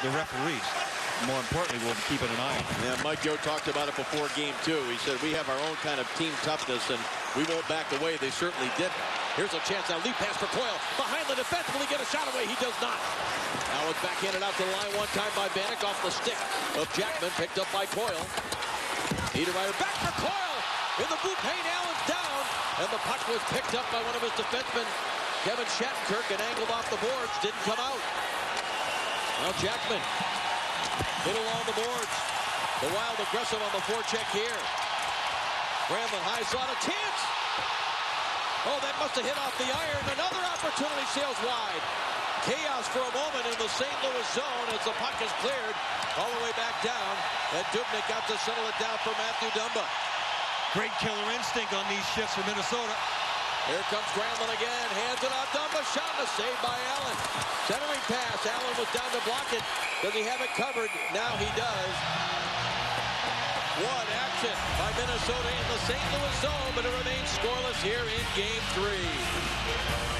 the referees. More importantly, we'll keep an eye on. Yeah, Mike Yeo talked about it before game 2. He said, we have our own kind of team toughness, and we won't back away. They certainly didn't. Here's a chance now. Lead pass for Coyle. Behind the defense. Will he get a shot away? He does not. Now it's backhanded out to the line one time by Vanek off the stick of Jackman. Picked up by Coyle. Niederreiter back for Coyle. In the blue paint, Allen's down. And the puck was picked up by one of his defensemen, Kevin Shattenkirk, and angled off the boards. Didn't come out. Now Jackman. Middle on the boards. The Wild aggressive on the forecheck here. Granlund high slot, a chance. Oh, that must have hit off the iron. Another opportunity sails wide. Chaos for a moment in the St. Louis zone as the puck is cleared all the way back down. And Dubnyk got to settle it down for Matthew Dumba. Great killer instinct on these shifts for Minnesota. Here comes Granlund again. Hands it off. Dumba shot and a save by Allen. Centering pass. Allen was down to block it. Does he have it covered? Now he does. One action by Minnesota in the St. Louis zone, but it remains scoreless here in Game 3.